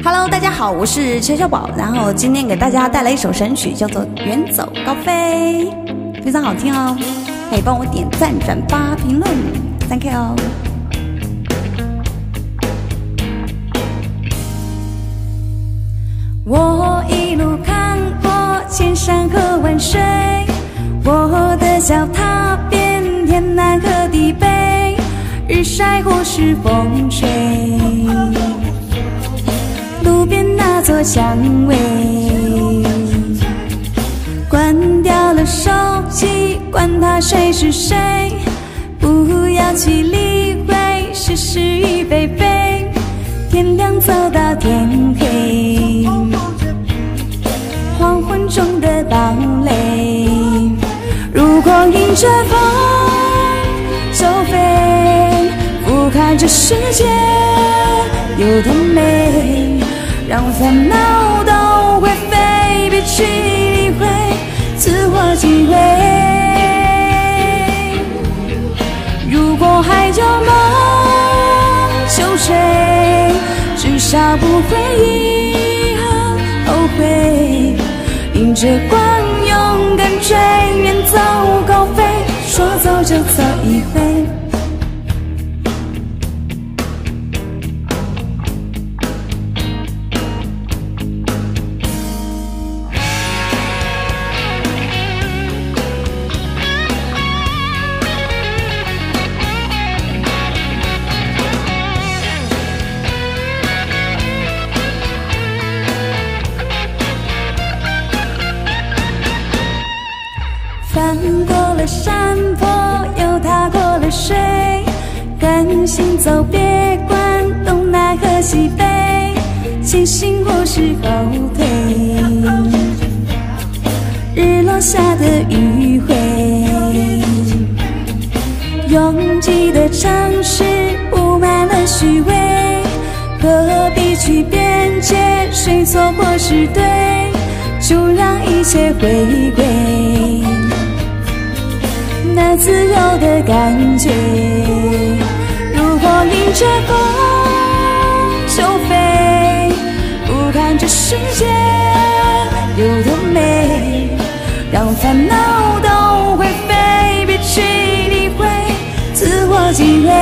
Hello， 大家好，我是陈小宝，然后今天给大家带来一首神曲，叫做《远走高飞》，非常好听哦，可以帮我点赞、转发、评论 ，Thank you 哦。我一路看过千山和万水，我的脚踏遍天南和地北，日晒或是风吹。路边那座蔷薇，关掉了手机，管他谁是谁，不要去理会是是与非非，天亮走到天黑，黄昏中的堡垒，如果迎着风就飞，俯瞰这世界有多美，让烦恼都会飞，别去理会自我机会。如果还有梦就追，至少不会遗憾后悔。迎着光勇敢追，远走高飞，说走就走一回。翻过了山坡，又踏过了水，敢行走别管东南和西北，前行或是后退，日落下的余晖，拥挤的城市布满了虚伪，何必去辩解谁错或是对，就让一切回归那自由的感觉。如果迎着风就飞，俯瞰这世界有多美，让烦恼都会飞，别去理会自我机会。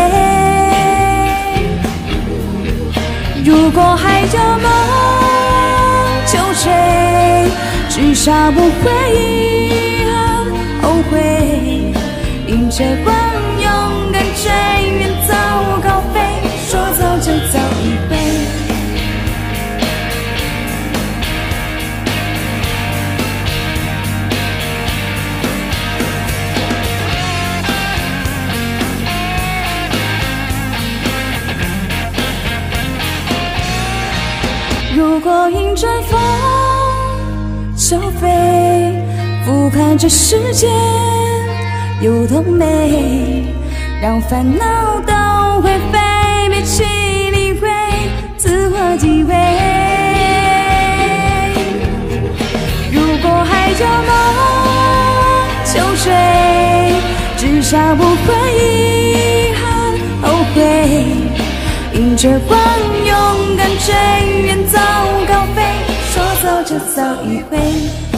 如果还有梦就追，至少不会遗憾后悔。迎着光勇敢追，远走高飞，说走就走一回。如果迎着风就飞，俯瞰这世界有多美，让烦恼都会飞，别去理会自我机会。如果还有梦就追，至少不会遗憾后悔。迎着光勇敢追，远走高飞，说走就走一回。